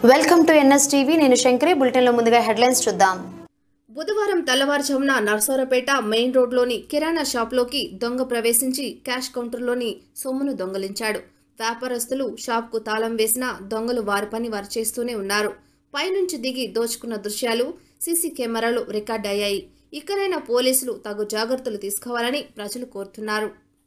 Welcome to NSTV నేను శంకరి బులెటిన్లో ముందుగా హెడ్లైన్స్ చూద్దాం। బుధవారం తెల్లవారుజామున నర్సరావుపేట మెయిన్ రోడ్లోని కిరాణా షాప్లోకి దొంగ ప్రవేశించి క్యాష్ కౌంటర్లోని సొమ్మును దొంగలించాడు। వ్యాపారస్తులు షాప్కు తాళం వేసినా దొంగలు వారి పని వారు చేస్తూనే ఉన్నారు। పైనుంచి దిగి దోచుకున్న దృశ్యాలు సీసీ కెమెరాలో రికార్డ్ అయ్యాయి। ఇకనైనా పోలీసులు తగు జాగ్రత్తలు తీసుకోవాలని ప్రజలు కోరుతున్నారు।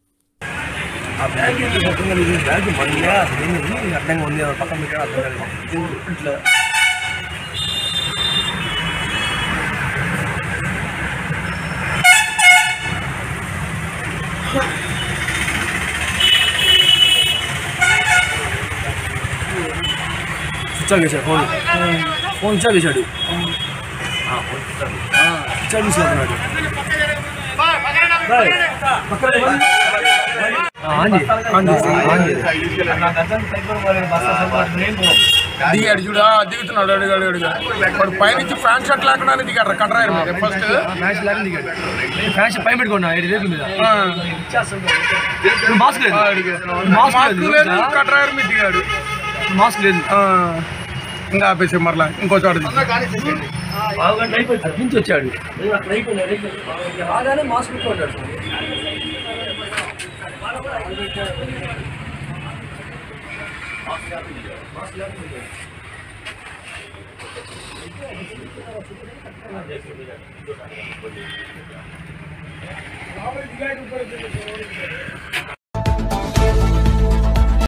फोन ఇచ్చాడు దిగాడు చూడ దిగుతున్నాడు అడుగు పైనుంచి ఫ్యాన్ షర్ట్ లేకుండా దిగాడు కట్రాయర్ మీద ఫస్ట్ ఫ్యాన్ పైన పెట్టుకున్నా మాస్క్ లేదు కట్రాయర్ మీద దిగాడు మాస్క్ లేదు ఇంకా ఆపేసి మరలా ఇంకో చోట నుంచి వచ్చాడు మాస్క్ పెట్టుకుంటాడు